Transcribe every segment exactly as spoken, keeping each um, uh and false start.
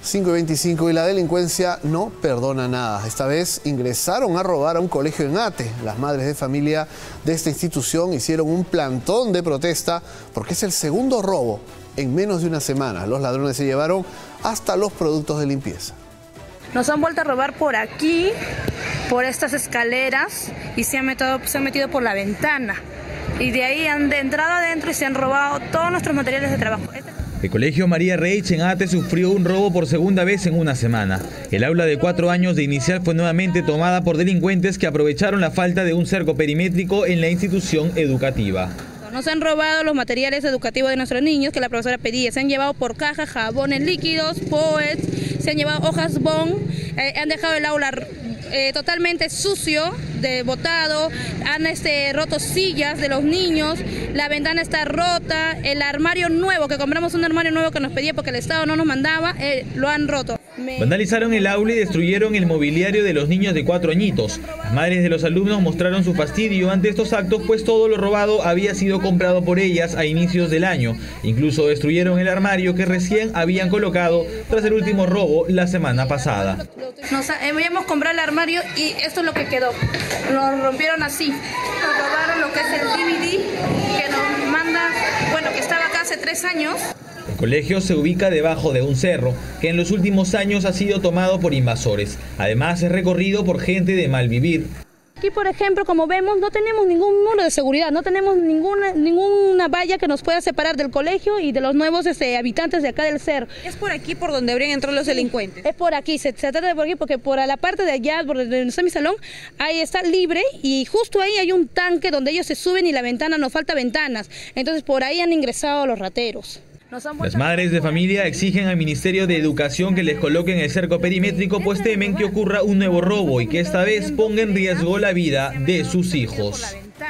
cinco y veinticinco y la delincuencia no perdona nada. Esta vez ingresaron a robar a un colegio en Ate. Las madres de familia de esta institución hicieron un plantón de protesta porque es el segundo robo en menos de una semana. Los ladrones se llevaron hasta los productos de limpieza. Nos han vuelto a robar por aquí, por estas escaleras, y se han metido, se han metido por la ventana. Y de ahí han de entrado adentro y se han robado todos nuestros materiales de trabajo. El colegio María Reich en Ate sufrió un robo por segunda vez en una semana. El aula de cuatro años de inicial fue nuevamente tomada por delincuentes que aprovecharon la falta de un cerco perimétrico en la institución educativa. Nos han robado los materiales educativos de nuestros niños que la profesora pedía. Se han llevado por caja jabones líquidos, poets, se han llevado hojas bond, eh, han dejado el aula eh, totalmente sucio, de botado, han este, roto sillas de los niños, la ventana está rota, el armario nuevo, que compramos un armario nuevo que nos pedía porque el Estado no nos mandaba, eh, lo han roto. Me... Vandalizaron el aula y destruyeron el mobiliario de los niños de cuatro añitos. Las madres de los alumnos mostraron su fastidio ante estos actos, pues todo lo robado había sido comprado por ellas a inicios del año. Incluso destruyeron el armario que recién habían colocado tras el último robo la semana pasada. Nos habíamos comprado el armario y esto es lo que quedó. Nos rompieron así, nos robaron lo que es el D V D que nos manda, bueno, que estaba acá hace tres años. El colegio se ubica debajo de un cerro que en los últimos años ha sido tomado por invasores. Además es recorrido por gente de mal vivir. Aquí, por ejemplo, como vemos, no tenemos ningún muro de seguridad, no tenemos ninguna, ninguna valla que nos pueda separar del colegio y de los nuevos este, habitantes de acá del cerro. ¿Es por aquí por donde habrían entrado los delincuentes? Es por aquí, se, se trata de por aquí, porque por la parte de allá, por donde está mi salón, ahí está libre y justo ahí hay un tanque donde ellos se suben y la ventana, nos falta ventanas. Entonces por ahí han ingresado los rateros. Las madres de familia exigen al Ministerio de Educación que les coloquen el cerco perimétrico, pues temen que ocurra un nuevo robo y que esta vez ponga en riesgo la vida de sus hijos.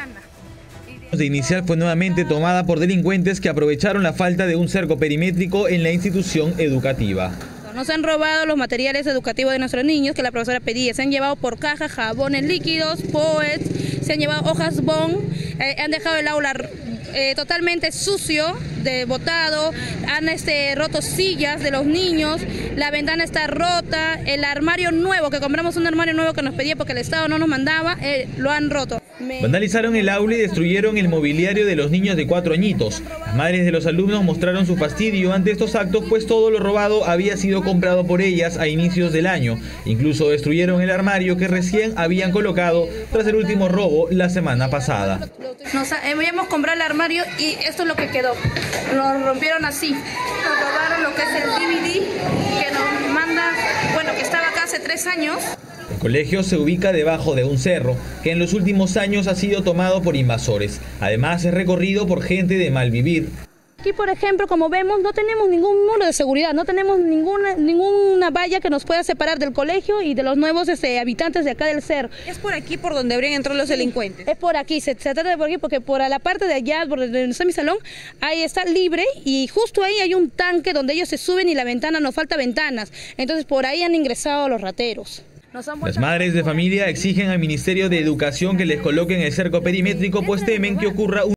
De inicial fue nuevamente tomada por delincuentes que aprovecharon la falta de un cerco perimétrico en la institución educativa. Nos han robado los materiales educativos de nuestros niños que la profesora pedía. Se han llevado por caja jabones líquidos, poets, se han llevado hojas bond, eh, han dejado el aula eh, totalmente sucio, de botado, han este, roto sillas de los niños, la ventana está rota, el armario nuevo, que compramos un armario nuevo que nos pedía porque el Estado no nos mandaba, eh, lo han roto. Me... Vandalizaron el aula y destruyeron el mobiliario de los niños de cuatro añitos. Las madres de los alumnos mostraron su fastidio ante estos actos, pues todo lo robado había sido comprado por ellas a inicios del año. Incluso destruyeron el armario que recién habían colocado tras el último robo la semana pasada. Nos habíamos comprado el armario y esto es lo que quedó. Nos rompieron así, nos robaron lo que es el D V D que nos manda, bueno, que estaba acá hace tres años. El colegio se ubica debajo de un cerro que en los últimos años ha sido tomado por invasores. Además es recorrido por gente de mal vivir. Aquí, por ejemplo, como vemos, no tenemos ningún muro de seguridad, no tenemos ninguna, ninguna valla que nos pueda separar del colegio y de los nuevos este, habitantes de acá del cerro. ¿Es por aquí por donde habrían entrado los delincuentes? Es por aquí, se, se trata de por aquí, porque por la parte de allá, por donde está mi salón, ahí está libre y justo ahí hay un tanque donde ellos se suben y la ventana, nos falta ventanas. Entonces por ahí han ingresado los rateros. Las madres de familia exigen al Ministerio de Educación que les coloquen el cerco perimétrico, pues temen que ocurra un